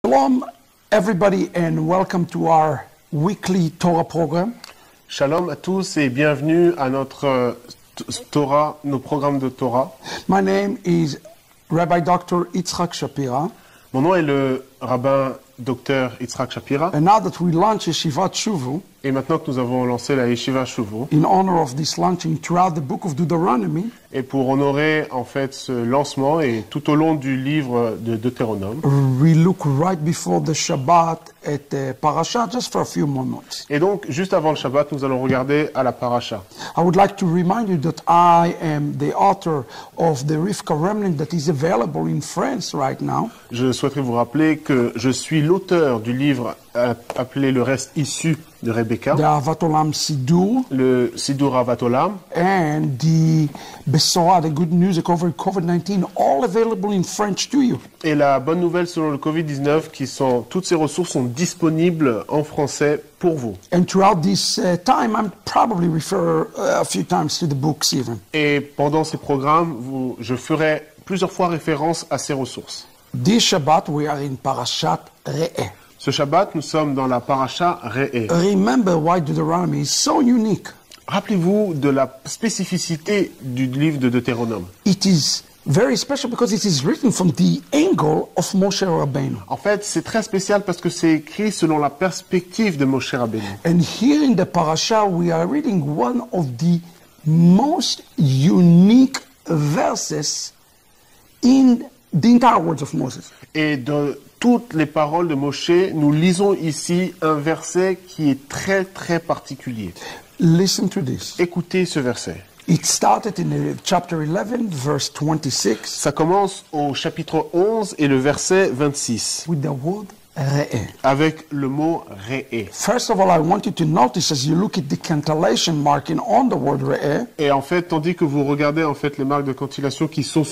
Shalom, everybody, and welcome to our weekly Torah program. Shalom à tous et bienvenue à notre Torah, nos programmes de Torah. My name is Rabbi Dr. Yitzhak Shapira. Mon nom est le rabbin Dr. Yitzhak Shapira. And now that we launch Yeshivat Shuvu, Et maintenant que nous avons lancé la Yeshiva Shuvu, in honor of this launching throughout the book of Deuteronomy, et pour honorer en fait ce lancement et tout au long du livre de Deutéronome, we look right before the Shabbat at the parasha just for a few moments. et donc juste avant le Shabbat, nous allons regarder à la paracha. I would like to remind you that I am the author of the Rivka Remnant that is available in France right now. Je souhaiterais vous rappeler que je suis l'auteur du livre appelé Le reste issu de Rebecca, The Avat Olam Sidur, le Sidur Avat Olam, and the Besorah, the good news over COVID-19, all available in French to you. et la bonne nouvelle selon le Covid-19, toutes ces ressources sont disponibles en français pour vous. And throughout this time, I'm probably refer a few times to the books even. Et pendant ces programmes, je ferai plusieurs fois référence à ces ressources. This Shabbat, we are in Parashat Re'eh. Ce Shabbat, nous sommes dans la paracha Re'eh. Remember why Deuteronomy is so unique. Rappelez-vous de la spécificité du livre de Deutéronome. It is very special because it is written from the angle of Moshe Rabbeinu. En fait, c'est très spécial parce que c'est écrit selon la perspective de Moshe Rabbeinu. And here in the parasha, we are reading one of the most unique verses in the entire words of Moses. Et de toutes les paroles de Moshe, nous lisons ici un verset qui est très très particulier. Listen to this. Écoutez ce verset. It started in chapter 11, verse 26, Ça commence au chapitre 11 et le verset 26, with the word Re'eh. avec le mot Re'eh. First of all, I want you to notice as you look at the cantillation marking on the word Re'eh, Et en fait, tandis que vous regardez en fait les marques de cantillation qui sont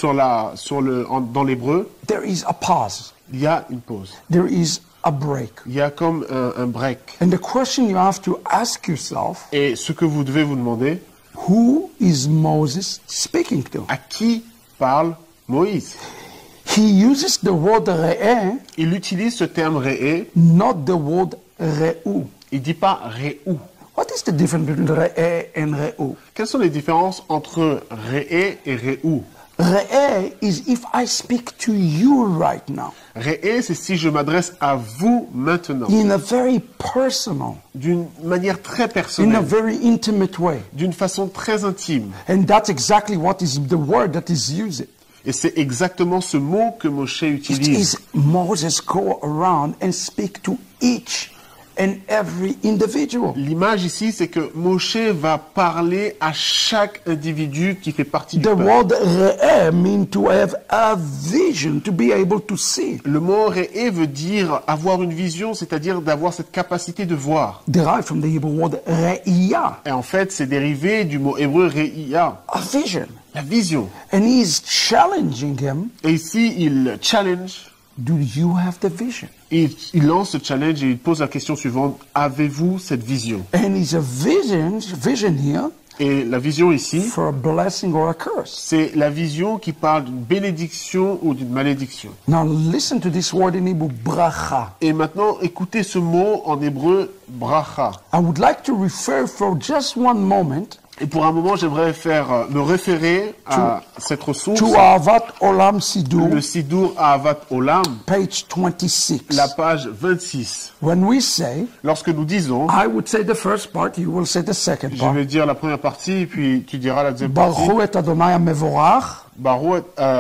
dans l'hébreu, there is a pause. il y a une pause. There is a break. Il y a comme un break. And the question you have to ask yourself, Et ce que vous devez vous demander, who is Moses speaking to? à qui parle Moïse? He uses the word Re'eh, Il utilise ce terme Re'eh, not the word Re'u. il dit pas Re'u. What is the difference between Re'eh and Re'u? Quelles sont les différences entre Re'eh et Re'u? Re'eh is if I speak to you right now, Re'eh, c'est si je m'adresse à vous maintenant, in a very personal, d'une manière très in a personnelle, very intimate way. d'une façon très intime. And that's exactly what is the word that is used. Et c'est exactement ce mot que Moshe It utilise. is Moses go around and speak to each and every individual. L'image ici, c'est que Moshe va parler à chaque individu qui fait partie du The peuple. word Re'eh means to have a vision, to be able to see. Le mot Re'eh veut dire avoir une vision, c'est-à-dire d'avoir cette capacité de voir. Derived from the Hebrew word Re'iyah, Et en fait, c'est dérivé du mot hébreu Re'iyah, a vision. la vision. And he is challenging him, Et ici, il challenge, do you have the vision? il lance ce challenge et il pose la question suivante, avez-vous cette vision? And it's a vision here Et la vision ici, for a blessing or a curse. c'est la vision qui parle d'une bénédiction ou d'une malédiction. Now listen to this word in Hebrew, bracha. Et maintenant, écoutez ce mot en hébreu, bracha. I would like to refer for just one moment Et pour un moment, j'aimerais me référer à cette ressource, to Avat Olam Sidur, le Sidur Ahavat Olam, page 26. la page 26. When we say, Lorsque nous disons, I would say the first part, you will say the second je part. vais dire la première partie, puis tu diras la deuxième partie. Baruch et Adonai Mevorach. Baruch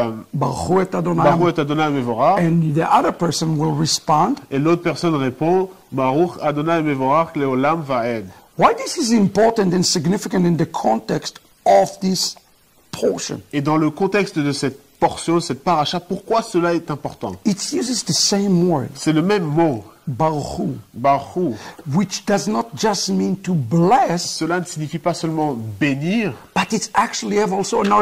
Baruch et Adonai. et Adonai Mevorach. And the other person will respond, Et l'autre personne répond, Baruch Adonai Mevorach Leolam Vaed. why this is important and significant in the context of this portion. Et dans le contexte de cette portion, cette paracha, pourquoi cela est important? It uses the same word, C'est le même mot, Baruch, Baruch. which does not just mean to bless, Cela ne signifie pas seulement bénir, but it actually have also an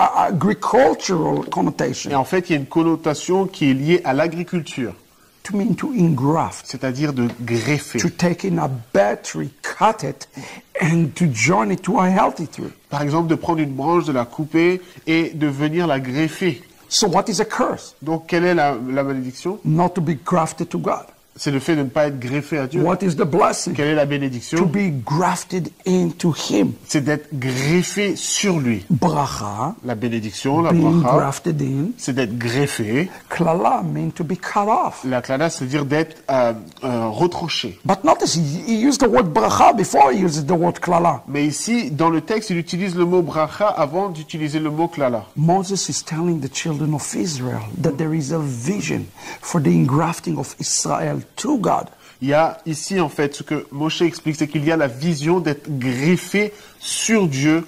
agricultural connotation, et en fait, il y a une connotation qui est liée à l'agriculture, to mean to engraft, c'est-à-dire de greffer. to take in a bad tree, cut it, and to join it to a healthy tree. Par exemple, de prendre une branche, de la couper et de venir la greffer. So what is a curse? Donc, quelle est la malédiction? Not to be grafted to God. C'est le fait de ne pas être greffé à Dieu. What is the blessing? Quelle est la To bénédiction? be grafted into Him. C'est d'être greffé sur lui. Bracha, La bénédiction, la being bracha, grafted in. c'est d'être greffé. Klala mean to be cut off. La klala, c'est-à-dire d'être retranché. But notice, he used the word bracha before he uses the word klala. Mais ici, dans le texte, il utilise le mot bracha avant d'utiliser le mot klala. Moses is telling the children of Israel that there is a vision for the engrafting of Israel to God. Il y a ici, en fait, ce que Moshe explique, c'est qu'il y a la vision d'être greffé sur Dieu,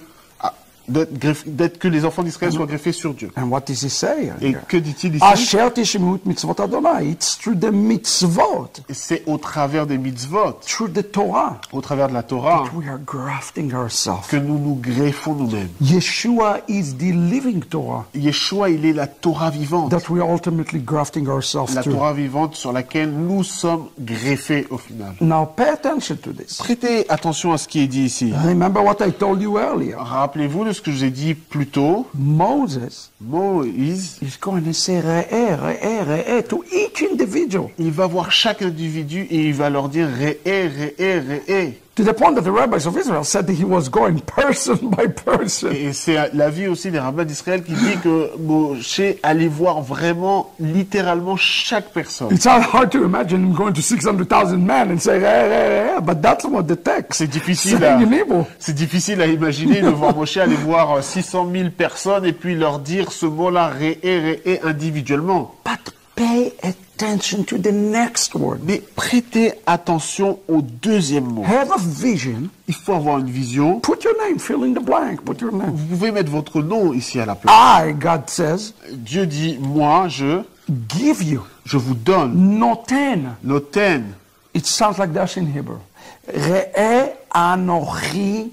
d'être que les enfants d'Israël soient greffés sur Dieu. And what does he say? Et que dit-il ici? Asher tishmut mitzvot Adonai. It's through the mitzvot, C'est au travers des mitzvot, through the Torah, au travers de la Torah, we are grafting ourselves. que nous nous greffons nous-mêmes. Yeshua is the living Torah Yeshua, il est la Torah vivante. that we are ultimately grafting ourselves La to. Torah vivante sur laquelle nous sommes greffés au final. Now pay attention to this. Prêtez attention à ce qui est dit ici. Remember what I told you earlier. Rappelez-vous de ce que je vous ai dit plus tôt. Moses Moïse, is going to say re'eh to each individual. il va voir chaque individu et il va leur dire Re'eh, Re'eh, Re'eh. To the point that the rabbis of Israel said that he was going person by person. Et c'est l'avis aussi des rabbins d'Israël qui dit que Moshe allait voir vraiment, littéralement, chaque personne. It's hard to imagine him going to 600,000 men and say, but that's what the text C'est difficile saying in Hebrew. c'est difficile à imaginer de voir Moshe aller voir 600 000 personnes et puis leur dire ce mot-là, Re'eh, Re'eh, individuellement. But pay attention to the next word. Mais prêtez attention au deuxième mot. Have a vision. Il faut avoir une vision. Put your name, fill in the blank, put your name. Vous pouvez mettre votre nom ici à la place. I, God says, Dieu dit, moi, give you je vous donne noten. noten. It sounds like that in Hebrew. Re'eh anochi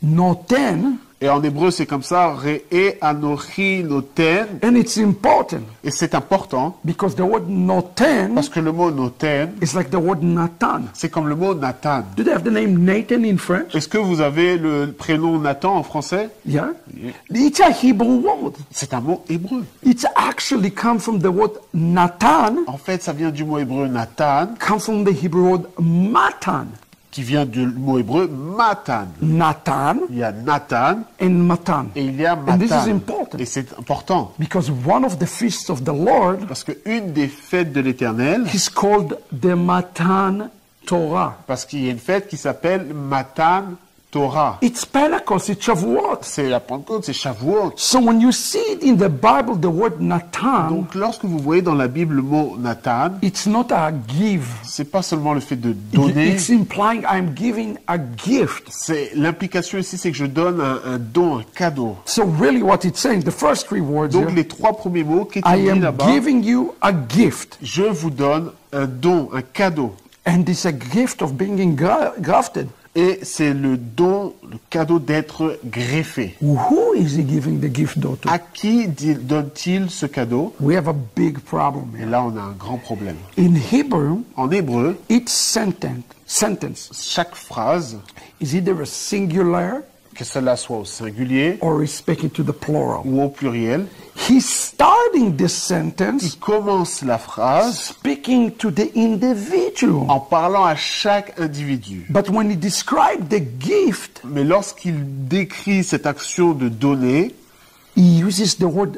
noten. Et en hébreu, c'est comme ça, Re'eh anochi noten. And it's important Et c'est important, because the word noten parce que le mot noten, is like the word Nathan. c'est comme le mot Nathan. Do they have the name Nathan in French? Est-ce que vous avez le prénom Nathan en français? Yeah. It's a Hebrew word. C'est un mot hébreu. It's actually come from the word Nathan, En fait, ça vient du mot hébreu Nathan, come from the Hebrew word Matan. qui vient du mot hébreu Matan. Nathan Il y a Nathan and Matan. et il y a And this is Matan. important Et c'est important, because one of the feasts of the Lord parce qu'une des fêtes de l'Éternel, is called the Matan Torah. parce qu'il y a une fête qui s'appelle Matan Torah. It's Pentecost, it's Shavuot. C'est la Pentecôte, c'est Shavuot. So when you see it in the Bible, the word Nathan, Donc lorsque vous voyez dans la Bible le mot Nathan, it's not a give. c'est pas seulement le fait de donner, It's implying I'm giving a gift. c'est l'implication ici, c'est que je donne un don, un cadeau. So really what it's saying, the first three words Donc here, les trois premiers mots qui I dit am là-bas, giving you a gift. je vous donne un don, un cadeau. And it's a gift of being grafted. Et c'est le don, le cadeau d'être greffé. Who is he giving the gift though to? À qui donne-t-il ce cadeau? We have a big problem Et here. là, on a un grand problème. In Hebrew, En hébreu, each sentence chaque phrase, is either a singular que cela soit au singulier or is speaking to the plural. ou au pluriel, He's starting this sentence il commence la phrase speaking to the individual. en parlant à chaque individu. But when he described the gift, Mais lorsqu'il décrit cette action de donner, he uses the word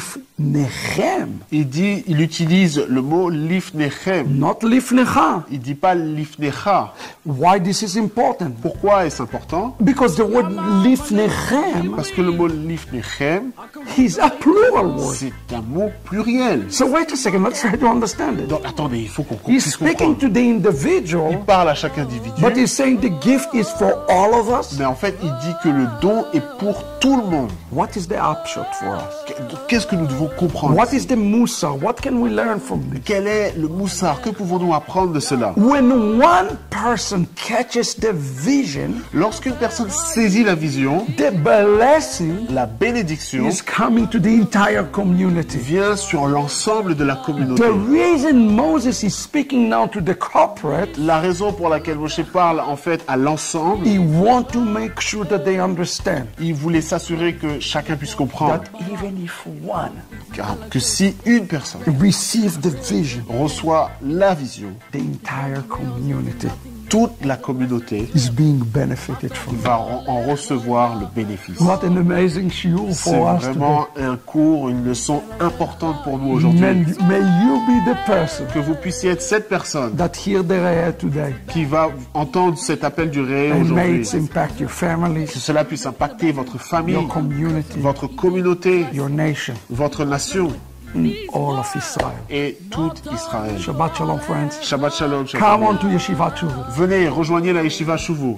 lifnechem, il utilise le mot lifnechem. not lifnecha. Il dit pas lifnecha. Why this is important? Pourquoi est-ce important? Because the word lifnechem Parce que le mot lifnechem, is a plural word. c'est un mot pluriel. So wait a second, let's try to understand it. Donc, attendez, il faut qu'on He's puisse speaking comprendre. to the individual, Il parle à chaque individu, but he's saying the gift is for all of us. mais en fait, il dit que le don est pour tout le monde. What is the upshot for us? Qu'est-ce que nous devons comprendre? What is the musa? What can we learn from this? Quel est le moussard? Que pouvons-nous apprendre de cela? When one person catches the vision, Lorsqu'une personne saisit la vision, the blessing la bénédiction is coming to the entire community. vient sur l'ensemble de la communauté. The reason Moses is speaking now to the corporate, La raison pour laquelle Moshe parle en fait à l'ensemble, he wants to make sure that they understand il voulait s'assurer que chacun puisse comprendre that even if one que si une personne receives the vision, reçoit la vision, the entire community toute la communauté is being benefited from it. va en recevoir le bénéfice. What an amazing shiur C'est for us today. vraiment un cours, une leçon importante pour nous aujourd'hui. May you be the person Que vous puissiez être cette personne that hear the Re'eh today, qui va entendre cet appel du réel and may aujourd'hui. it impact your Que families, cela puisse impacter votre famille, your community, votre communauté, your nation, votre nation all of Israel. et tout Israël. Shabbat shalom, friends. Shabbat shalom. Shabbat Come shalom. on to Yeshiva Tshuva. Venez, rejoignez la Yeshiva Shuvu.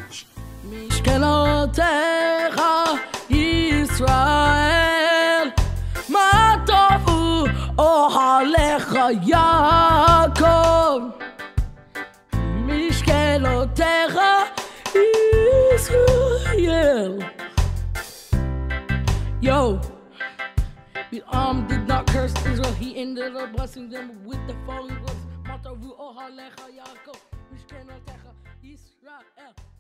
משכנותיך ישראל, מה טובו אוהליך יעקב. משכנותיך ישראל. Yo, Bilam did not curse Israel, he ended up blessing them with the following words. מה טובו אוהליך יעקב, משכנותיך ישראל.